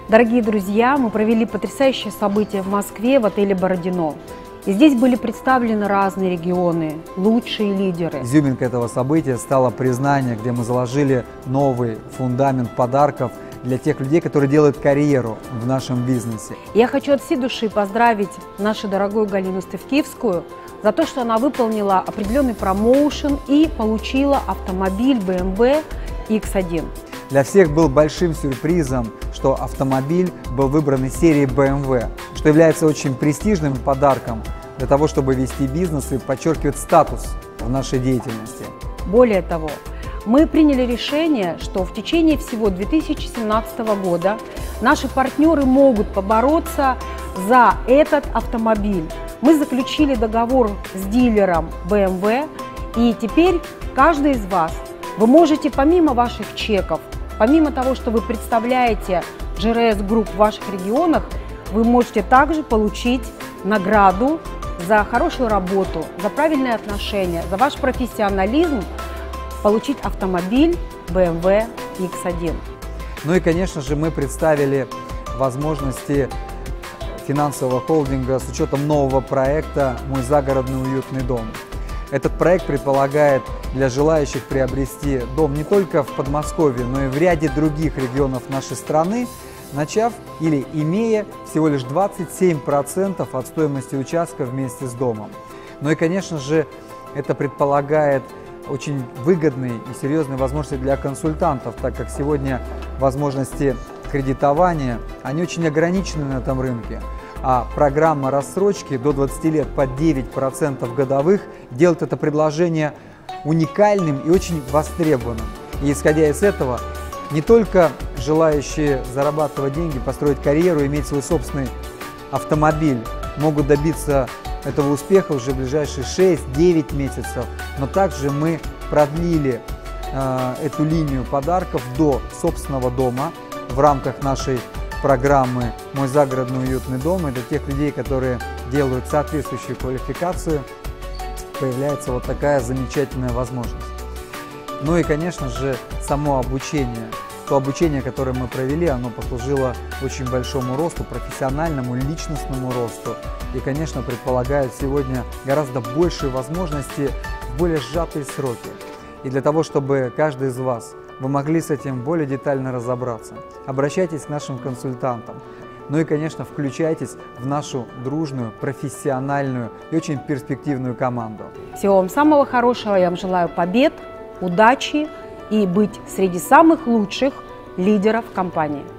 Дорогие друзья, мы провели потрясающее событие в Москве в отеле «Бородино». И здесь были представлены разные регионы, лучшие лидеры. Изюминкой этого события стало признание, где мы заложили новый фундамент подарков для тех людей, которые делают карьеру в нашем бизнесе. Я хочу от всей души поздравить нашу дорогую Галину Стывкивскую за то, что она выполнила определенный промоушен и получила автомобиль BMW X1. Для всех был большим сюрпризом, что автомобиль был выбран из серии BMW, что является очень престижным подарком для того, чтобы вести бизнес и подчеркивать статус в нашей деятельности. Более того, мы приняли решение, что в течение всего 2017 года наши партнеры могут побороться за этот автомобиль. Мы заключили договор с дилером BMW, и теперь каждый из вас, вы можете помимо ваших чеков, помимо того, что вы представляете ЖРС Групп в ваших регионах, вы можете также получить награду за хорошую работу, за правильные отношения, за ваш профессионализм, получить автомобиль BMW X1. Ну и, конечно же, мы представили возможности финансового холдинга с учетом нового проекта «Мой загородный уютный дом». Этот проект предполагает для желающих приобрести дом не только в Подмосковье, но и в ряде других регионов нашей страны, начав или имея всего лишь 27% от стоимости участка вместе с домом. Ну и, конечно же, это предполагает очень выгодные и серьезные возможности для консультантов, так как сегодня возможности кредитования, они очень ограничены на этом рынке. А программа рассрочки до 20 лет под 9% годовых делает это предложение уникальным и очень востребованным. И исходя из этого, не только желающие зарабатывать деньги, построить карьеру, иметь свой собственный автомобиль, могут добиться этого успеха уже в ближайшие 6-9 месяцев, но также мы продлили эту линию подарков до собственного дома в рамках нашей программы «Мой загородный уютный дом». И для тех людей, которые делают соответствующую квалификацию, появляется вот такая замечательная возможность. Ну и, конечно же, само обучение. То обучение, которое мы провели, оно послужило очень большому росту, профессиональному, личностному росту. И, конечно, предполагает сегодня гораздо большие возможности в более сжатые сроки. И для того, чтобы каждый из вас вы могли с этим более детально разобраться, обращайтесь к нашим консультантам. Ну и, конечно, включайтесь в нашу дружную, профессиональную и очень перспективную команду. Всего вам самого хорошего, я вам желаю побед, удачи и быть среди самых лучших лидеров компании.